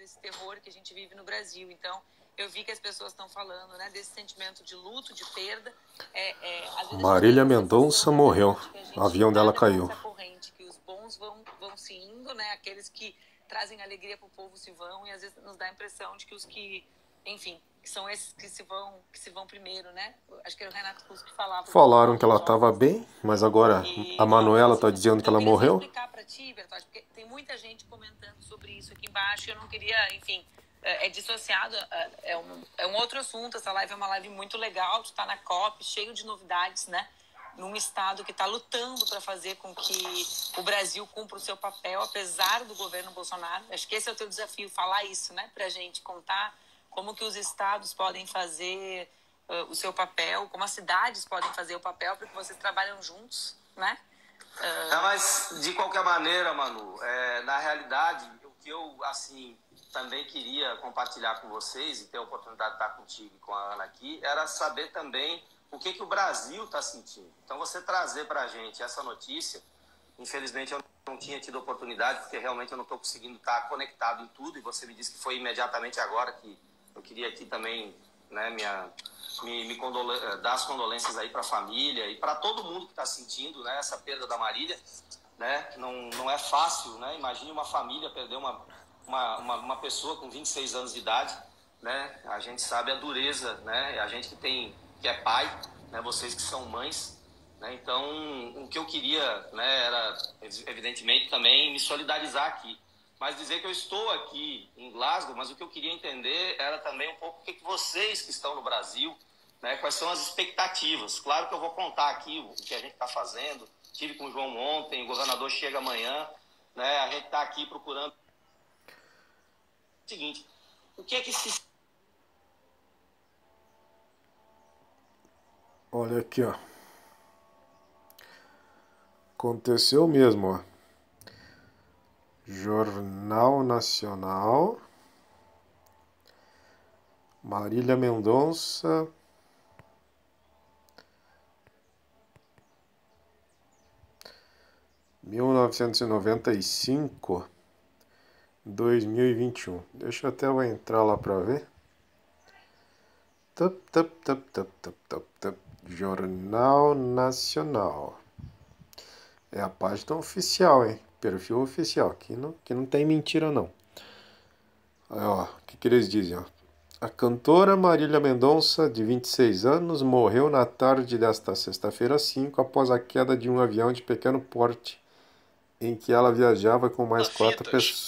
desse terror que a gente vive no Brasil. Então, eu vi que as pessoas estão falando, né, desse sentimento de luto, de perda. Às vezes Marília Mendonça morreu. O avião dela caiu. Corrente, que os bons vão se indo, né? Aqueles que trazem alegria para o povo se vão, e às vezes nos dá a impressão de que os que, enfim, que são esses que se vão primeiro, né? Acho que era o Renato Russo que falava. Falaram que ela estava bem, mas agora a Manuela está dizendo que ela morreu. Eu queria explicar para ti, Bertoldi, porque tem muita gente comentando sobre isso aqui embaixo, eu não queria, enfim, é dissociado, é um outro assunto. Essa live é uma live muito legal, tu tá na COP, cheio de novidades, né? Num estado que está lutando para fazer com que o Brasil cumpra o seu papel, apesar do governo Bolsonaro. Acho que esse é o teu desafio, falar isso, né? Para a gente contar como que os estados podem fazer o seu papel, como as cidades podem fazer o papel, porque vocês trabalham juntos, né? Mas, de qualquer maneira, Manu, na realidade, o que eu, assim, também queria compartilhar com vocês, e ter a oportunidade de estar contigo e com a Ana aqui, era saber também o que o Brasil está sentindo. Então, você trazer para a gente essa notícia, infelizmente eu não tinha tido oportunidade, porque realmente eu não estou conseguindo estar conectado em tudo, e você me disse que foi imediatamente agora que eu queria aqui também, né, dar as condolências aí para a família e para todo mundo que está sentindo, né, essa perda da Marília, né? Não é fácil, né? Imagine uma família perder uma pessoa com 26 anos de idade, né? A gente sabe a dureza, né? A gente que é pai, né? Vocês que são mães, né? Então, o que eu queria, né, era, evidentemente, também me solidarizar aqui. Mas dizer que eu estou aqui em Glasgow, mas o que eu queria entender era também um pouco o que vocês que estão no Brasil, né, quais são as expectativas. Claro que eu vou contar aqui o que a gente está fazendo. Estive com o João ontem, o governador chega amanhã, né, a gente está aqui procurando. O seguinte, o que é que se... Olha aqui, ó. Aconteceu mesmo, ó. Jornal Nacional. Marília Mendonça. (1995) 2021. Deixa eu até entrar lá pra ver. Jornal Nacional. É a página oficial, hein? Perfil oficial. Que não tem mentira, não. Aí, ó, o que eles dizem, ó? A cantora Marília Mendonça, de 26 anos, morreu na tarde desta sexta-feira 5 após a queda de um avião de pequeno porte em que ela viajava com mais quatro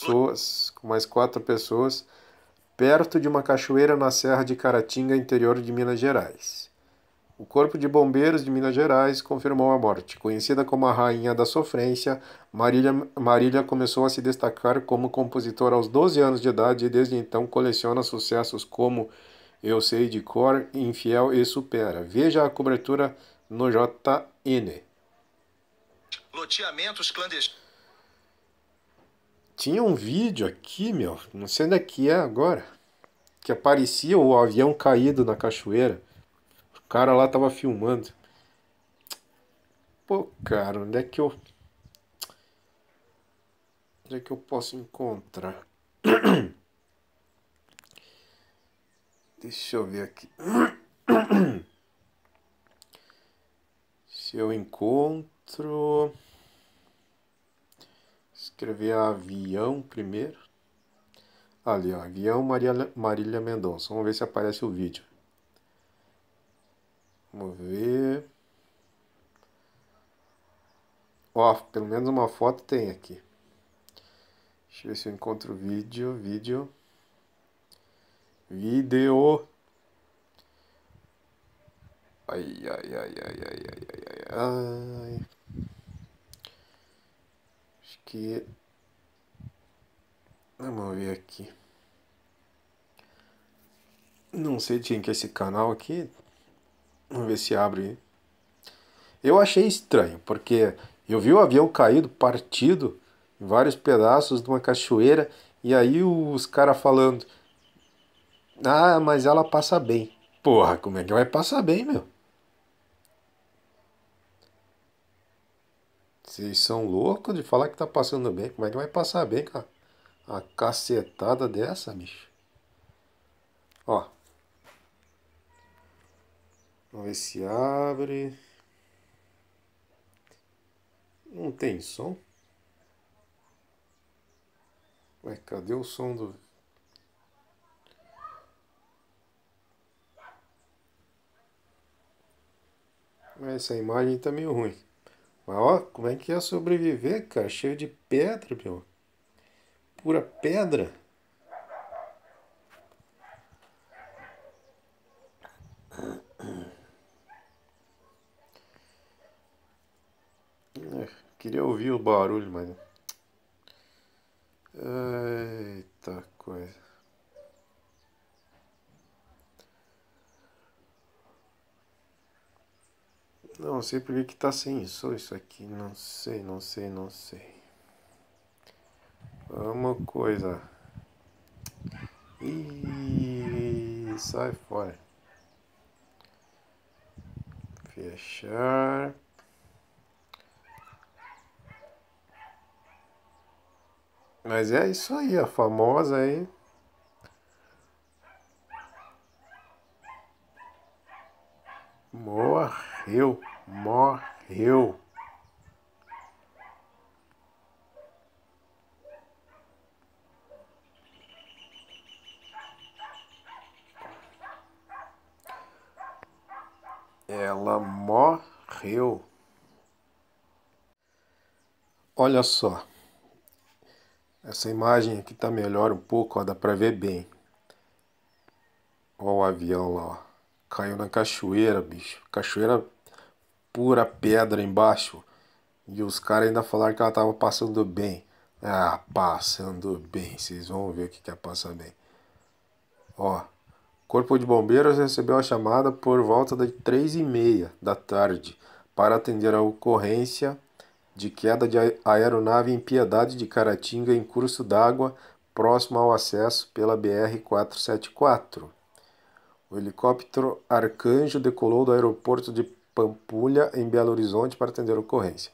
pessoas perto de uma cachoeira na Serra de Caratinga, interior de Minas Gerais. O Corpo de Bombeiros de Minas Gerais confirmou a morte. Conhecida como a Rainha da Sofrência, Marília começou a se destacar como compositora aos 12 anos de idade e desde então coleciona sucessos como Eu Sei de Cor, Infiel e Supera. Veja a cobertura no JN. Loteamentos clandestinos. Tinha um vídeo aqui, meu, não sei onde é que é agora, que aparecia o avião caído na cachoeira. O cara lá tava filmando. Pô, cara, onde é que eu posso encontrar? Deixa eu ver aqui. Se eu encontro... Escrever avião primeiro. Ali, ó, avião Marília Mendonça. Vamos ver se aparece o vídeo. Vamos ver. Ó, pelo menos uma foto tem aqui. Deixa eu ver se eu encontro o vídeo. Vídeo. Ai. Acho que... Vamos ver aqui. Não sei de quem que é esse canal aqui. Vamos ver se abre. Eu achei estranho, porque eu vi o avião caído, partido em vários pedaços de uma cachoeira, e aí os caras falando: ah, mas ela passa bem. Porra, como é que vai passar bem, meu? Vocês são loucos de falar que tá passando bem. Como é que vai passar bem, cara? A cacetada dessa, bicho. Ó. Vamos ver se abre. Não tem som? Ué, cadê o som do... Essa imagem tá meio ruim. Mas ó, como é que é sobreviver, cara? Cheio de pedra, meu. Pura pedra. Queria ouvir o barulho, mas... Eita coisa. Não sei por que tá sem som isso aqui. Não sei, não sei, não sei. Uma coisa. Ih, sai fora. Fechar. Mas é isso aí, a famosa aí. Morreu. Morreu. Ela morreu. Olha só. Essa imagem aqui tá melhor um pouco, ó, dá pra ver bem. Ó o avião lá, ó. Caiu na cachoeira, bicho. Cachoeira pura pedra embaixo. E os caras ainda falaram que ela tava passando bem. Ah, passando bem. Vocês vão ver o que é passar bem. Ó. Corpo de Bombeiros recebeu a chamada por volta das 3h30 da tarde para atender a ocorrência de queda de aeronave em Piedade de Caratinga em curso d'água próximo ao acesso pela BR-474. O helicóptero Arcanjo decolou do aeroporto de Pampulha, em Belo Horizonte, para atender a ocorrência.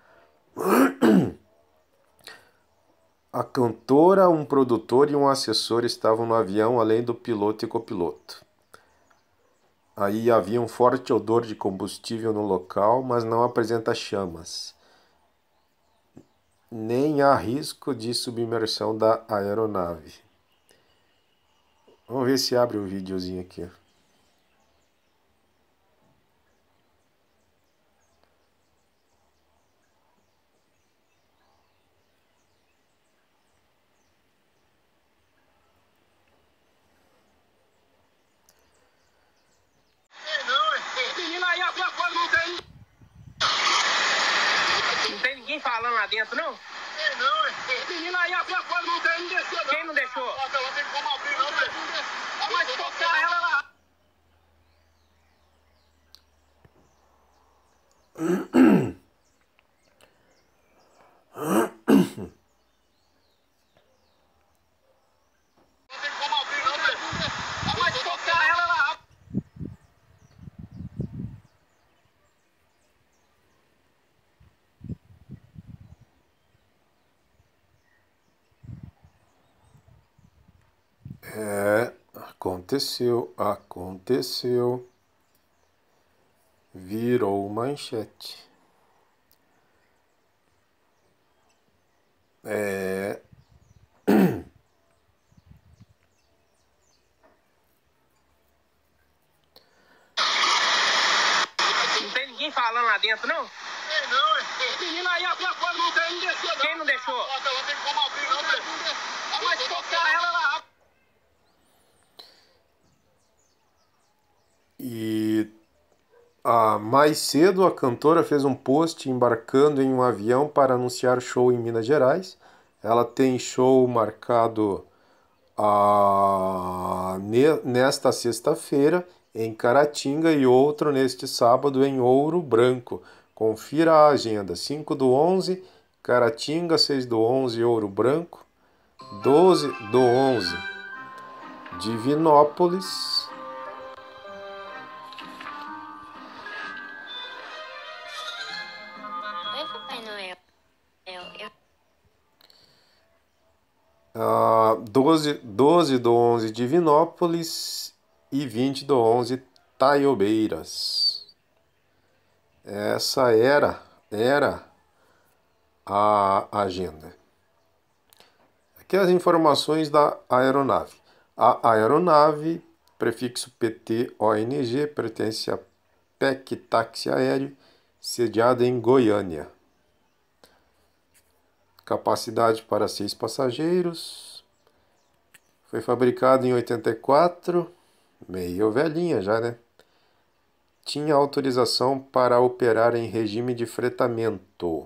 A cantora, um produtor e um assessor estavam no avião, além do piloto e copiloto. Aí havia um forte odor de combustível no local, mas não apresenta chamas. Nem há risco de submersão da aeronave. Vamos ver se abre o videozinho aqui. Não tem ninguém falando lá dentro, não? Menina aí, abriu a porta, não tem, não desceu, não. Quem não deixou? Não tem como abrir, não, velho. Mas tocar ela lá. Não tem como abrir, não, velho. Mas tocar ela lá. Aconteceu. Virou manchete. Não tem ninguém falando lá dentro, não? Menina aí, abriu a porta, não tem, não desceu, não. Quem não deixou? Não tem como abrir, não, velho. Mas tocar ela lá. E mais cedo a cantora fez um post embarcando em um avião para anunciar show em Minas Gerais. Ela tem show marcado nesta sexta-feira em Caratinga e outro neste sábado em Ouro Branco. Confira a agenda: 5/11, Caratinga, 6/11, Ouro Branco, 12/11, Divinópolis, Oi, Papai Noel. 12/11 Divinópolis e 20/11 Taiobeiras. Essa era a agenda. Aqui as informações da aeronave. A aeronave, prefixo PT-ONG, pertence à PEC Táxi Aéreo, sediada em Goiânia. Capacidade para 6 passageiros. Foi fabricado em 84, meio velhinha já, né? Tinha autorização para operar em regime de fretamento.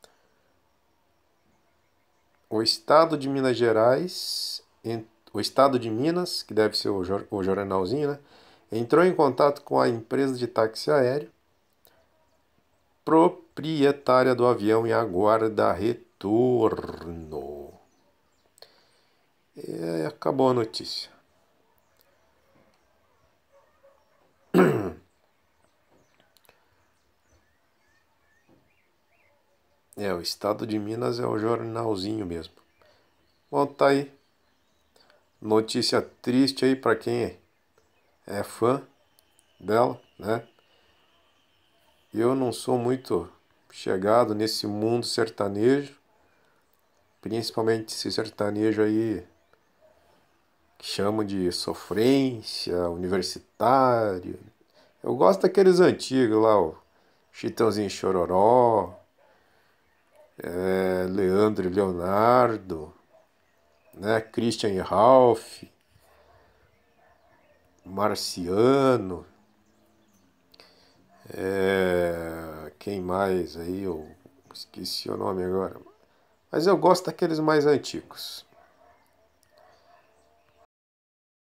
O Estado de Minas Gerais, o Estado de Minas, que deve ser o jornalzinho, né? Entrou em contato com a empresa de táxi aéreo, proprietária do avião, e aguarda retorno. E acabou a notícia. O Estado de Minas é o jornalzinho mesmo. Bom, tá aí. Notícia triste aí para quem é fã dela, né? Eu não sou muito chegado nesse mundo sertanejo, principalmente esse sertanejo aí que chamam de sofrência, universitário. Eu gosto daqueles antigos lá, o Chitãozinho Chororó, Leandro e Leonardo, né? Christian e Ralph, Marciano, quem mais aí? Eu esqueci o nome agora. Mas eu gosto daqueles mais antigos.